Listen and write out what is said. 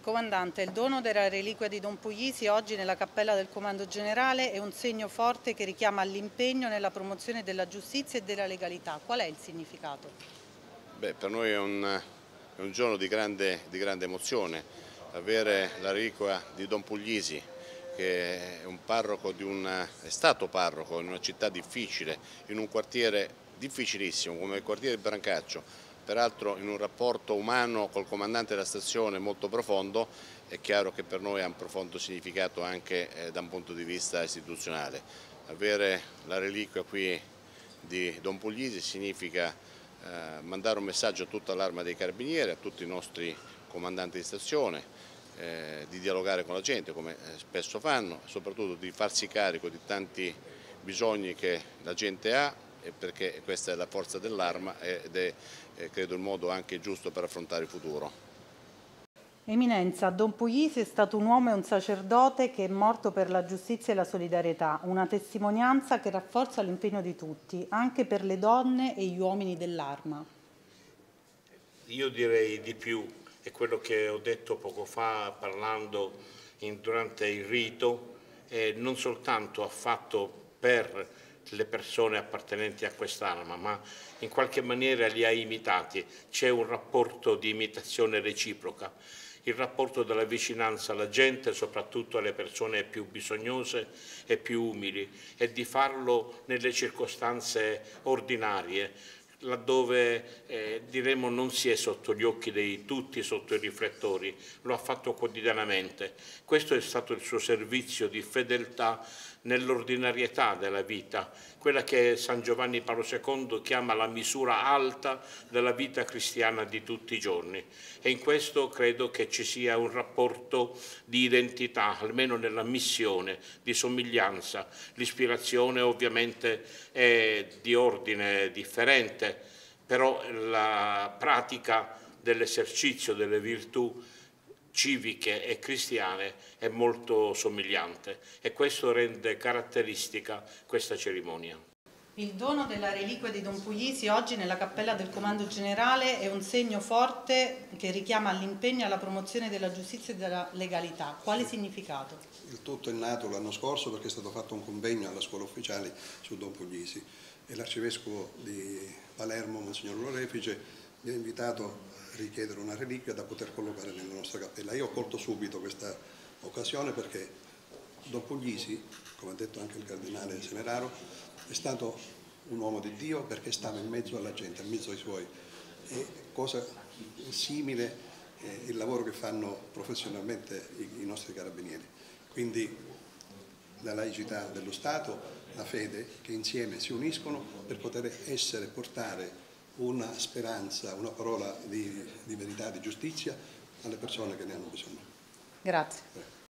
Comandante, il dono della reliquia di Don Puglisi oggi nella Cappella del Comando Generale è un segno forte che richiama all'impegno nella promozione della giustizia e della legalità. Qual è il significato? Per noi è un giorno di grande emozione. Avere la reliquia di Don Puglisi, che è stato parroco in una città difficile, in un quartiere difficilissimo come il quartiere di Brancaccio, peraltro in un rapporto umano col comandante della stazione molto profondo. È chiaro che per noi ha un profondo significato anche da un punto di vista istituzionale. Avere la reliquia qui di Don Puglisi significa mandare un messaggio a tutta l'Arma dei Carabinieri, a tutti i nostri comandanti di stazione, di dialogare con la gente come spesso fanno, soprattutto di farsi carico di tanti bisogni che la gente ha, perché questa è la forza dell'Arma ed è credo il modo anche giusto per affrontare il futuro. Eminenza, Don Puglisi è stato un uomo e un sacerdote che è morto per la giustizia e la solidarietà, una testimonianza che rafforza l'impegno di tutti, anche per le donne e gli uomini dell'Arma. Io direi di più, è quello che ho detto poco fa parlando durante il rito, non soltanto ha fatto per le persone appartenenti a quest'arma, ma in qualche maniera li ha imitati. C'è un rapporto di imitazione reciproca, il rapporto della vicinanza alla gente, soprattutto alle persone più bisognose e più umili, e di farlo nelle circostanze ordinarie, laddove diremo non si è sotto gli occhi di tutti, sotto i riflettori, lo ha fatto quotidianamente. Questo è stato il suo servizio di fedeltà nell'ordinarietà della vita, quella che San Giovanni Paolo II chiama la misura alta della vita cristiana di tutti i giorni. E in questo credo che ci sia un rapporto di identità, almeno nella missione, di somiglianza. L'ispirazione ovviamente è di ordine differente, però la pratica dell'esercizio delle virtù civiche e cristiane è molto somigliante e questo rende caratteristica questa cerimonia. Il dono della reliquia di Don Puglisi oggi nella Cappella del Comando Generale è un segno forte che richiama all'impegno e alla promozione della giustizia e della legalità. Quale significato? Il tutto è nato l'anno scorso perché è stato fatto un convegno alla scuola ufficiale su Don Puglisi e l'arcivescovo di Palermo, Monsignor Lorefice, mi ha invitato a richiedere una reliquia da poter collocare nella nostra cappella. Io ho colto subito questa occasione perché Don Puglisi, come ha detto anche il cardinale Semeraro, è stato un uomo di Dio perché stava in mezzo alla gente, in mezzo ai suoi. E cosa simile il lavoro che fanno professionalmente i nostri carabinieri. Quindi la laicità dello Stato, la fede, che insieme si uniscono per poter portare una speranza, una parola di verità, di giustizia alle persone che ne hanno bisogno. Grazie.